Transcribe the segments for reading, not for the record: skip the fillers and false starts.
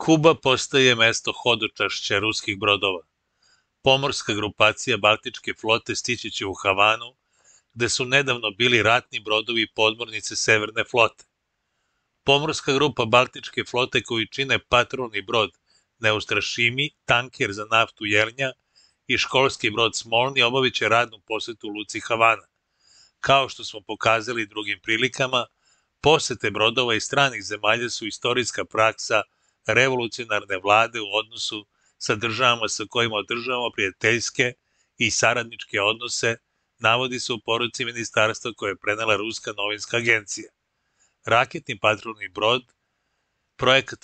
Kuba postaje mesto hodočašća ruskih brodova. Pomorska grupacija Baltičke flote stići će u Havanu, gde su nedavno bili ratni brodovi i podmornice Severne flote. Pomorska grupa Baltičke flote koju čine patrolni brod Neustrašimi, tanker za naftu Jelnja i školski brod Smolni obavit će radnu posetu u luci Havana. Kao što smo pokazali drugim prilikama, posete brodova iz stranih zemalja su istorijska praksa revolucionarne vlade u odnosu sa državama sa kojima održavamo prijateljske i saradničke odnose, navodi se u poruci ministarstva koje je prenela Ruska novinska agencija. Raketni patrolni brod, projekat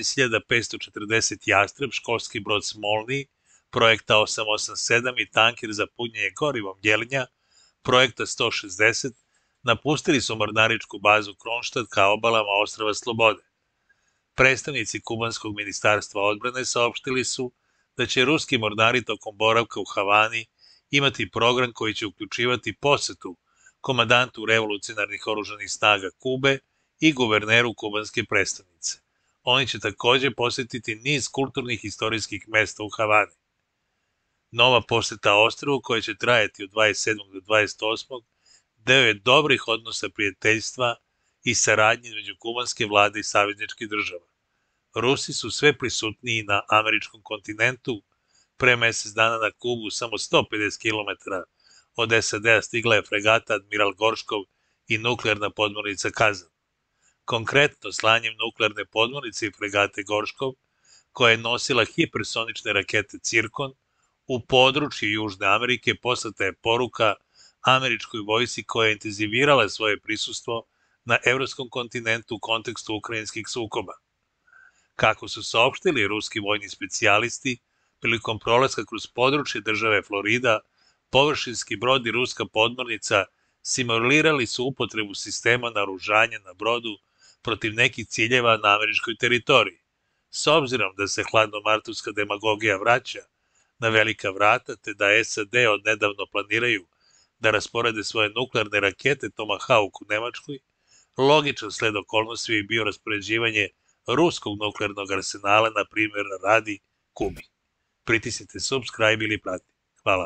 11540 Jastreb, školski brod Smolni, projekta 887 i tanker za punjenje gorivom Jelnja, projekta 160, napustili su mornaričku bazu Kronštad ka obalama ostrava Slobode. Predstavnici kubanskog ministarstva odbrane saopštili su da će ruski mornari tokom boravka u Havani imati program koji će uključivati posetu komandantu revolucionarnih oružanih snaga Kube i guverneru kubanske prestonice. Oni će takođe posetiti niz kulturnih istorijskih mesta u Havani. Nova poseta ostrvu, koja će trajati od 27. do 28. deo je dobrih odnosa prijateljstva i saradnje među kubanske vlade i savezničkih država. Rusi su sve prisutniji na američkom kontinentu. Pre mesec dana na Kubu, samo 150 km od SAD-a, stigla je fregata Admiral Gorškov i nuklearna podmornica Kazan. Konkretno, slanjem nuklearne podmornice i fregate Gorškov, koja je nosila hipersonične rakete Cirkon, u području Južne Amerike poslata je poruka američkoj vojsci koja je intenzivirala svoje prisustvo na evropskom kontinentu u kontekstu ukrajinskih sukoba. Kako su saopštili ruski vojni specijalisti, prilikom prolaska kroz područje države Florida, površinski brod i ruska podmornica simulirali su upotrebu sistema naoružanja na brodu protiv nekih ciljeva na američkoj teritoriji. S obzirom da se hladnomartovska demagogija vraća na velika vrata, te da SAD odnedavno planiraju da rasporede svoje nuklearne rakete Tomahawk u Nemačkoj, logičan sled okolnosti je bio raspoređivanje ruskog nuklearnog arsenala, na primjer, radi Kubi. Pritisnite subscribe ili pratite.